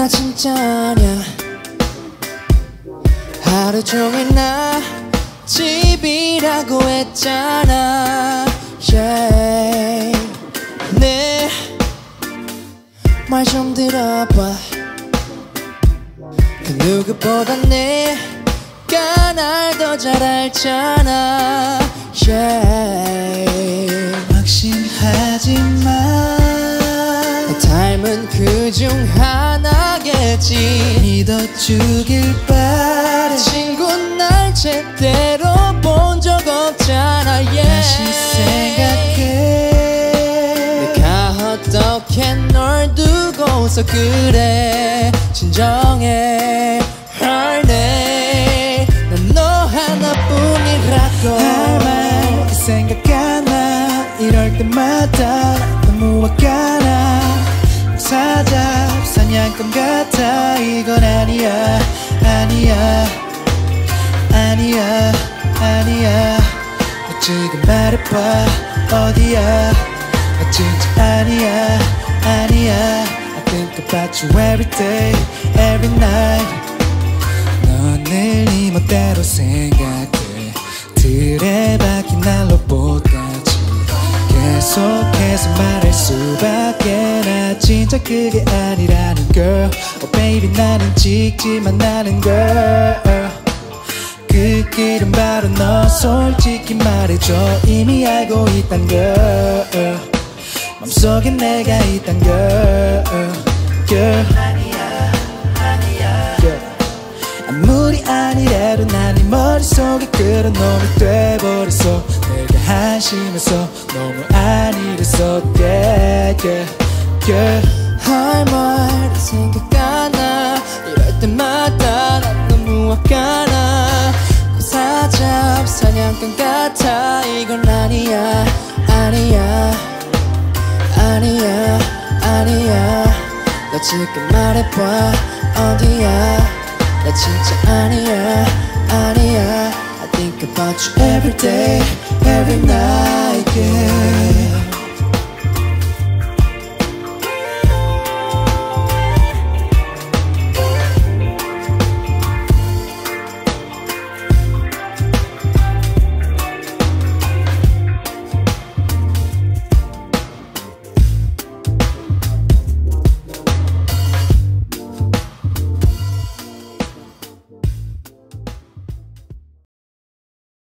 나 진짜 아냐. 하루 종일 나 집이라고 했잖아. yeah. 내 말 좀 들어봐. 그 누구보다 내가 날 더 잘 알잖아. yeah. 확신하지마. 내 닮은 그중 하나겠지. 믿어주길 바래. 친구는 날 제대로 본 적 없잖아. yeah. 다시 생각해. 내가 어떻게 널 두고서 그래. 진정해. 헐네. 난 너 하나뿐이라고. 할 말 생각 안 나. 이럴 때마다 너무 화가 나. 사자 사냥감 같아. 이건 아니야 아니야 아니야 아니야. 너 지금 말해봐 어디야. 나 진짜 아니야 아니야. I think about you every day every night. 넌 늘 네 멋대로 생각해. 틀에 박힌 날 로봇같이 계속해서 말할 수밖에. 나 진짜 그게 아니라는 걸. Oh baby 나는 찍지만 나는 걸. 그 길은 바로 너. 솔직히 말해줘 이미 알고 있단 걸. 맘속에 내가 있단 걸. girl. 아무리 아니래도 난 네 머릿속에 그런 놈이 돼버렸어. 내가 한심해서 너무 아니랬어. yeah, yeah, yeah. 할 말 생각 안 나. 이럴 때마다 난 너무 화가 나. 고사잡 사냥감 같아. 이건 아니야 아니야 아니야 아니야. 너 지금 말해봐 어디야. 나 진짜 아니야 아니야. I think about you every day every night. yeah.